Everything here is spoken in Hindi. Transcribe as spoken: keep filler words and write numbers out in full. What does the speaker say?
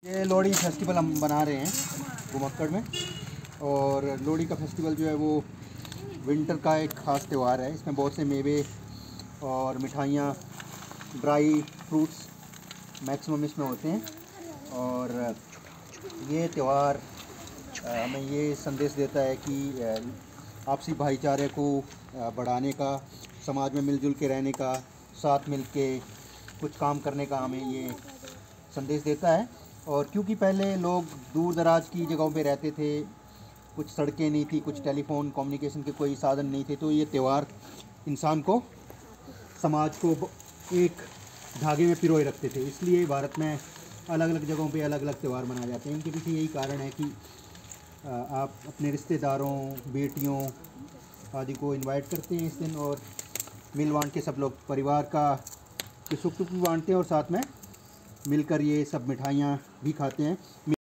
ये लोहड़ी फेस्टिवल हम बना रहे हैं घुमक्कड़ में। और लोहड़ी का फेस्टिवल जो है वो विंटर का एक ख़ास त्यौहार है। इसमें बहुत से मेवे और मिठाइयाँ, ड्राई फ्रूट्स मैक्सिमम इसमें होते हैं। और ये त्यौहार हमें ये संदेश देता है कि आपसी भाईचारे को बढ़ाने का, समाज में मिलजुल के रहने का, साथ मिल के कुछ काम करने का हमें ये संदेश देता है। और क्योंकि पहले लोग दूर दराज की जगहों पे रहते थे, कुछ सड़कें नहीं थी, कुछ टेलीफोन कम्युनिकेशन के कोई साधन नहीं थे, तो ये त्यौहार इंसान को, समाज को एक धागे में पिरोए रखते थे। इसलिए भारत में अलग अलग जगहों पे अलग अलग त्यौहार मनाए जाते हैं। इनके पीछे यही कारण है कि आप अपने रिश्तेदारों, बेटियों आदि को इनवाइट करते हैं इस दिन, और मिल बांट के सब लोग परिवार का के सुख दुख भी बांटते हैं और साथ में मिलकर ये सब मिठाइयाँ भी खाते हैं।